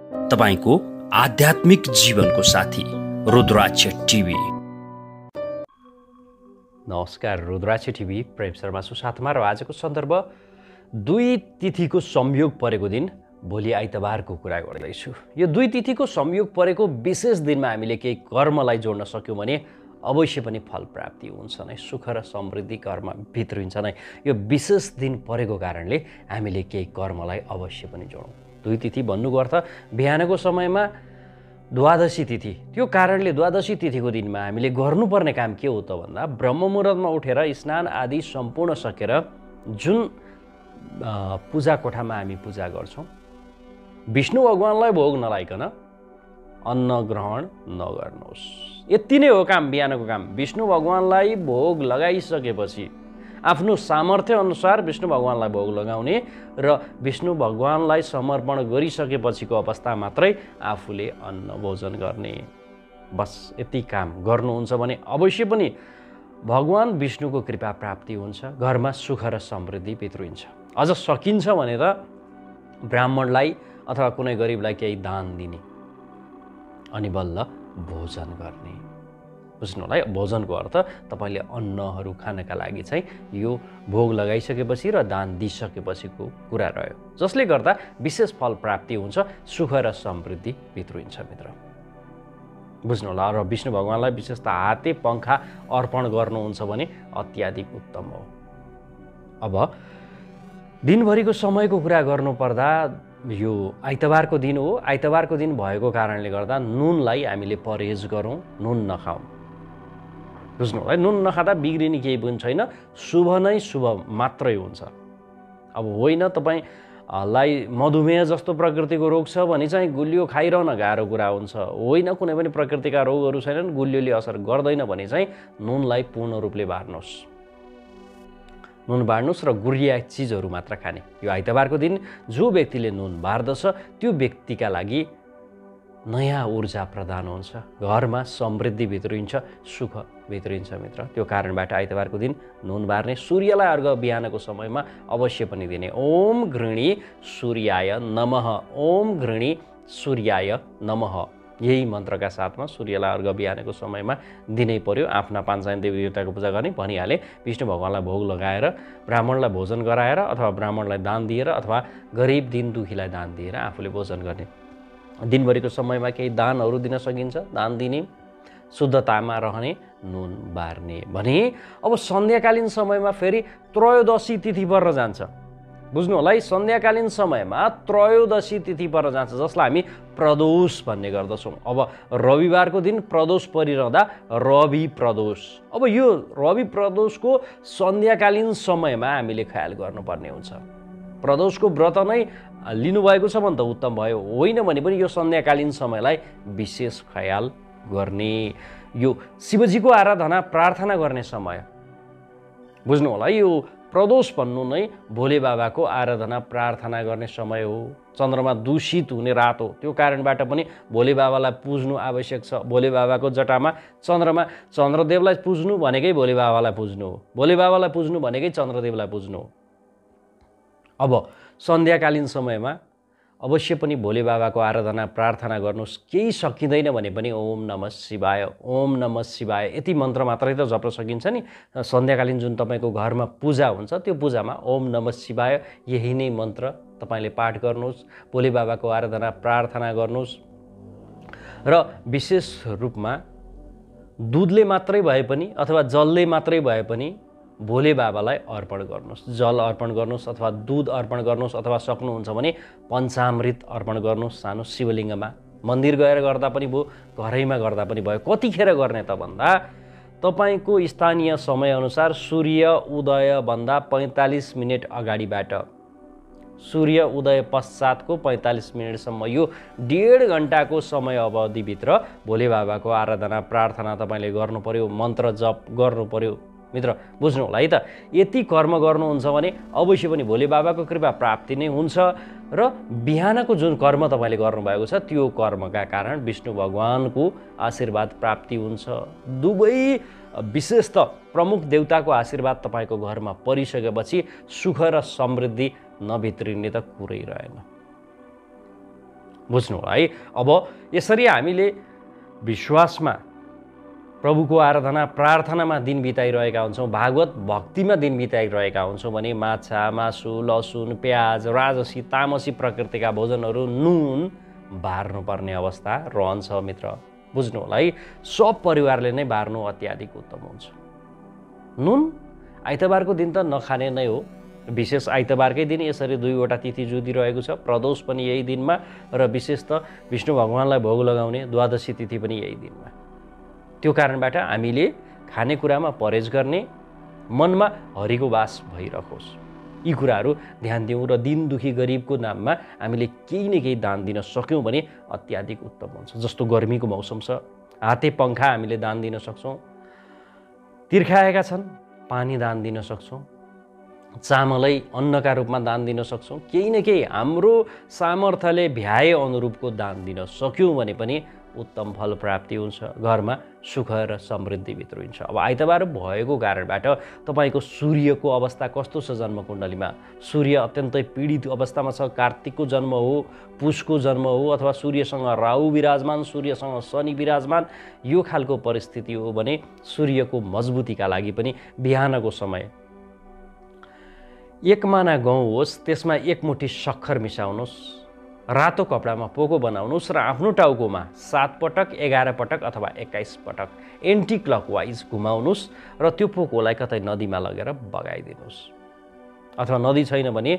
तपाईको आध्यात्मिक जीवनको साथी रुद्राक्ष टिभी। नमस्कार, रुद्राक्ष टिभी प्रेम शर्मा सुसाथमा र आजको सन्दर्भ 2 तिथिको संयोग परेको दिन भोलि आइतबारको कुरा गर्दैछु। यो 2 तिथिको संयोग परेको विशेष दिनमा हामीले केही कर्मलाई जोड्न सक्यौँ भने अवश्य पनि फल प्राप्ति हुन्छ नै, सुख र समृद्धि कर्म भित्रिन्छ नै। यो विशेष दिन परेको कारणले हामीले केही कर्मलाई अवश्य पनि जोडौँ। 2 तिथि भन्नुको अर्थ बिहानको समयमा द्वादशी तिथि, त्यो कारणले द्वादशी तिथिको दिनमा हामीले गर्नुपर्ने काम के हो त भन्दा ब्रह्म मुहुर्तमा उठेर स्नान आदि सम्पूर्ण सकेर जुन पूजा कोठामा हामी पूजा गर्छौँ, विष्णु भगवानलाई भोग नलाइकन अन्न ग्रहण नगर्नुहोस्। यति नै हो काम, बिहानको काम। विष्णु भगवानलाई भोग लगाइसकेपछि आफ्नो सामर्थ्य अनुसार विष्णु भगवानलाई भोग लगाउने र विष्णु भगवानलाई समर्पण गरिसकेपछिको अवस्था मात्रै आफूले अन्न भोजन गर्ने। बस यति काम गर्नुहुन्छ भने अवश्य पनि भगवान विष्णुको कृपा प्राप्ति हुन्छ, घरमा सुख र समृद्धि भित्रिन्छ। अझ सकिन्छ भने त ब्राह्मणलाई अथवा कुनै गरिबलाई केही दान दिने अनि बल्ल भोजन गर्ने। बुझ्नु होला, भोजनको अर्थ तपाईले अन्नहरू खानका लागि चाहिँ यो भोग लगाइसकेपछि र दान दिइसकेपछिको कुरा रह्यो, जसले गर्दा विशेष फल प्राप्ति हुन्छ, सुख र समृद्धि भित्रिन्छ मित्र। बुझ्नु होला, र विष्णु भगवानलाई विशेष त हाते पंखा अर्पण गर्नुहुन्छ भने अत्याधिक उत्तम हो। अब दिनभरिको समयको कुरा गर्नुपर्दा यो आइतबारको दिन हो। आइतबारको दिन भएको कारणले गर्दा नुनलाई हामीले परहेज गरौँ, नुन नखाउँ। बुझ्नु होला, नुन नखाँदा बिग्रिने केही पनि छैन, शुभ नै शुभ मात्रै हुन्छ। अब होइन तपाईँलाई मधुमेह जस्तो प्रकृतिको रोग छ भने चाहिँ गुलियो खाइरहन गाह्रो कुरा हुन्छ, होइन कुनै पनि प्रकृतिका रोगहरू छैनन्, गुलियोले असर गर्दैन भने चाहिँ नुनलाई पूर्ण रूपले बार्नुहोस्, नुन बार्नुहोस् र गुरिया चिजहरू मात्र खाने। यो आइतबारको दिन जो व्यक्तिले नुन बार्दछ त्यो व्यक्तिका लागि नयाँ ऊर्जा प्रदान हुन्छ, घरमा समृद्धि भित्रिन्छ, सुख भित्रिन्छ मित्र। त्यो कारणबाट आइतबारको दिन नुन बार्ने, सूर्यलाई अर्घ बिहानको समयमा अवश्य पनि दिने। ओम घृणी सूर्याय नमः, ओम घृणी सूर्याय नमः, यही मन्त्रका साथमा सूर्यलाई अर्घ बिहानको समयमा दिनै पर्यो। आफ्ना पाँचजना देवी देवताको पूजा गर्ने भनिहाले, विष्णु भगवानलाई भोग लगाएर, ब्राह्मणलाई भोजन गराएर अथवा ब्राह्मणलाई दान दिएर अथवा गरिब दिन दुखीलाई दान दिएर आफूले भोजन गर्ने। दिनभरिको समयमा केही दानहरू दिन सकिन्छ, दान दिने, शुद्धतामा रहने, नुन बार्ने भने। अब सन्ध्याकालीन समयमा फेरि त्रयोदशी तिथि पर्न जान्छ। बुझ्नु होला है, सन्ध्याकालीन समयमा त्रयोदशी तिथि पर्न जान्छ, जसलाई हामी प्रदोष भन्ने गर्दछौँ। अब रविवारको दिन प्रदोष परिरहँदा रवि प्रदोष। अब यो रवि प्रदोषको सन्ध्याकालीन समयमा हामीले ख्याल गर्नुपर्ने हुन्छ। प्रदोषको व्रत नै लिनुभएको छ भने त उत्तम भयो, होइन भने पनि यो सन्ध्याकालीन समयलाई विशेष ख्याल गर्ने। यो शिवजीको आराधना प्रार्थना गर्ने समय। बुझ्नु होला, यो प्रदोष भन्नु नै भोले बाबाको आराधना प्रार्थना गर्ने समय हो। चन्द्रमा दूषित हुने रात हो, त्यो कारणबाट पनि भोले बाबालाई पुज्नु आवश्यक छ। भोले बाबाको जटामा चन्द्रमा, चन्द्रदेवलाई पुज्नु भनेकै भोले बाबालाई पुज्नु हो, भोले बाबालाई पुज्नु भनेकै चन्द्रदेवलाई पुज्नु हो। अब सन्ध्याकालीन समयमा अवश्य पनि भोले बाबाको आराधना प्रार्थना गर्नुहोस्। केही सकिँदैन भने पनि ओम नमः शिवाय, ओम नमः शिवाय यति मन्त्र मात्रै त जप्न सकिन्छ नि। सन्ध्याकालीन जुन तपाईँको घरमा पूजा हुन्छ त्यो पूजामा ओम नमः शिवाय यही नै मन्त्र तपाईँले पाठ गर्नुहोस्, भोले बाबाको आराधना प्रार्थना गर्नुहोस्। र विशेष रूपमा दुधले मात्रै भए पनि अथवा जलले मात्रै भए पनि भोले बाबालाई अर्पण गर्नुहोस्। जल अर्पण गर्नुहोस् अथवा दुध अर्पण गर्नुहोस् अथवा सक्नुहुन्छ भने पञ्चामृत अर्पण गर्नुहोस् सानो शिवलिङ्गमा। मन्दिर गएर गर्दा पनि भयो, घरैमा गर्दा पनि भयो। कतिखेर गर्ने त भन्दा तपाईँको स्थानीय समयअनुसार सूर्य उदयभन्दा 45 मिनट अगाडिबाट सूर्य उदय पश्चातको 45 मिनटसम्म, यो 1.5 घन्टाको समय अवधिभित्र भोले बाबाको आराधना प्रार्थना तपाईँले गर्नु पर्यो, मन्त्र जप गर्नु पर्यो मित्र। बुझ्नु होला है त, यति कर्म गर्नुहुन्छ भने अवश्य पनि भोले बाबाको कृपा प्राप्ति नै हुन्छ र बिहानको जुन कर्म तपाईँले गर्नुभएको छ त्यो कर्मका कारण विष्णु भगवानको आशीर्वाद प्राप्ति हुन्छ। दुवै विशेष त प्रमुख देवताको आशीर्वाद तपाईँको घरमा परिसकेपछि सुख र समृद्धि नभित्रिने त कुरै रहेन। बुझ्नु होला है। अब यसरी हामीले विश्वासमा प्रभुको आराधना प्रार्थनामा दिन बिताइरहेका हुन्छौँ, भागवत भक्तिमा दिन बिताइरहेका हुन्छौँ भने माछा मासु लसुन प्याज राजसी तामसी प्रकृतिका भोजनहरू नुन बार्नुपर्ने अवस्था रहन्छ मित्र। बुझ्नु होला है। सब परिवारले नै बार्नु अत्याधिक उत्तम हुन्छ। नुन आइतबारको दिन त नखाने नै हो, विशेष आइतबारकै दिन यसरी 2वटा तिथि जुधिरहेको छ। प्रदोष पनि यही दिनमा र विशेष त विष्णु भगवानलाई भोग लगाउने द्वादशी तिथि पनि यही दिनमा। त्यो कारणबाट हामीले खानेकुरामा परहेज गर्ने, मनमा हरिको वास भइरहोस्, यी कुराहरू ध्यान दिउँ र दिन दुखी गरिबको नाममा हामीले केही न केही दान दिन सक्यौँ भने अत्याधिक उत्तम हुन्छ। जस्तो गर्मीको मौसम छ, हाते पङ्खा हामीले दान दिन सक्छौँ, तिर्खाएका छन् पानी दान दिन सक्छौँ, चामलै अन्नका रूपमा दान दिन सक्छौँ, केही न केही हाम्रो सामर्थ्यले भ्याए अनुरूपको दान दिन सक्यौँ भने पनि उत्तम फल प्राप्ति हुन्छ, घरमा सुख र समृद्धि भित्रिन्छ। अब आइतबार भएको कारणबाट तपाईँको सूर्यको अवस्था कस्तो छ जन्मकुण्डलीमा? सूर्य अत्यन्तै पीडित अवस्थामा छ, कार्तिकको जन्म हो, पुषको जन्म हो, अथवा सूर्यसँग राहु विराजमान, सूर्यसँग शनि विराजमान, यो खालको परिस्थिति हो भने सूर्यको मजबुतीका लागि पनि बिहानको समय 1 माना गहुँ होस्, त्यसमा 1 मुठी सक्खर मिसाउनुहोस्, रातो कपडामा पोको बनाउनुहोस् र आफ्नो टाउकोमा 7 पटक 11 पटक अथवा 21 पटक एन्टी क्लकवाइज घुमाउनुहोस् र त्यो पोकोलाई कतै नदीमा लगेर बगाइदिनुहोस्। अथवा नदी छैन भने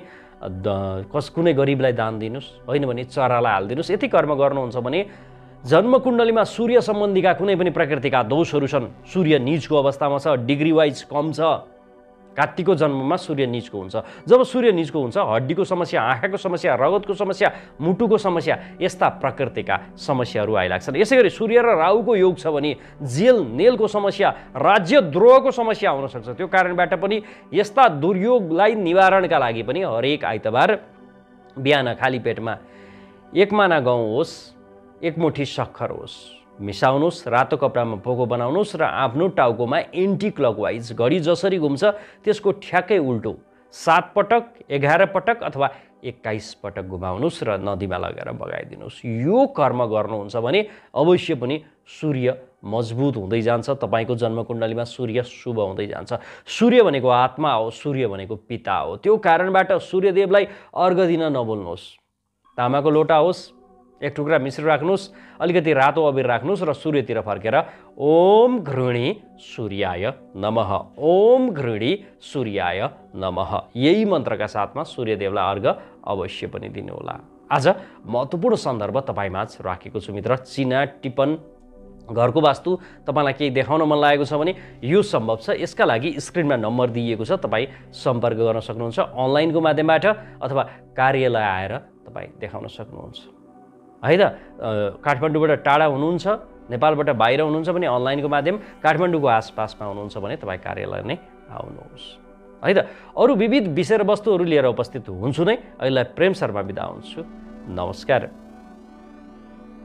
कुनै गरिबलाई दान दिनुहोस्, होइन भने चरालाई हालिदिनुहोस्। यति कर्म गर्नुहुन्छ भने जन्मकुण्डलीमा सूर्य सम्बन्धीका कुनै पनि प्रकृतिका दोषहरू छन्, सूर्य नीचको अवस्थामा छ, डिग्री वाइज कम छ, कार्तिकको जन्ममा सूर्य नीचको हुन्छ। जब सूर्य नीचको हुन्छ हड्डीको समस्या, आँखाको समस्या, रगतको समस्या, मुटुको समस्या, यस्ता प्रकृतिका समस्याहरू आइलाग्छन्। यसै गरी सूर्य र राहुको योग छ भने जेल नेलको समस्या, राज्यद्रोहको समस्या हुन सक्छ। त्यो कारणबाट पनि यस्ता दुर्योगलाई निवारणका लागि पनि हरेक आइतबार बिहान खाली पेटमा 1 माना गहुँ होस्, 1 मुठी सक्खर होस्, मिसाउनुहोस्, रातो कपडामा पोको बनाउनुहोस् र आफ्नो टाउकोमा एन्टी क्लकवाइज घडी जसरी घुम्छ त्यसको ठ्याक्कै उल्टो 7 पटक 11 पटक अथवा 21 पटक घुमाउनुहोस् र नदीमा लगेर बगाइदिनुहोस्। यो कर्म गर्नुहुन्छ भने अवश्य पनि सूर्य मजबुत हुँदै जान्छ, तपाईँको जन्मकुण्डलीमा सूर्य शुभ हुँदै जान्छ। सूर्य भनेको आत्मा हो, सूर्य भनेको पिता हो। त्यो कारणबाट सूर्यदेवलाई अर्घ दिन नभुल्नुहोस्। तामाको लोटा होस्, 1 टुक्रा मिश्र राख्नुहोस्, अलिकति रातो अबिर राख्नुहोस् र सूर्यतिर फर्केर ओम घृणी सूर्याय नमः, ओम घृणी सूर्याय नमः, यही मन्त्रका साथमा सूर्यदेवलाई अर्घ अवश्य पनि दिनुहोला। आज महत्त्वपूर्ण सन्दर्भ तपाईँमाझ राखेको छु मित्र। चिना टिप्पण घरको वास्तु तपाईँलाई केही देखाउन मन लागेको छ भने यो सम्भव छ। यसका लागि स्क्रिनमा नम्बर दिइएको छ, तपाईँ सम्पर्क गर्न सक्नुहुन्छ अनलाइनको माध्यमबाट अथवा कार्यालय आएर तपाईँ देखाउन सक्नुहुन्छ है त। काठमाडौँबाट टाढा हुनुहुन्छ, नेपालबाट बाहिर हुनुहुन्छ भने अनलाइनको माध्यम, काठमाडौँको आसपासमा हुनुहुन्छ भने तपाईँ कार्यालय नै आउनुहोस् है त। अरू विविध विषय र वस्तुहरू लिएर उपस्थित हुन्छु नै। अहिले प्रेम शर्मा बिदा हुन्छु। नमस्कार।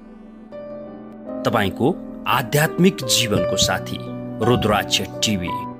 तपाईँको आध्यात्मिक जीवनको साथी रुद्राक्ष टिभी।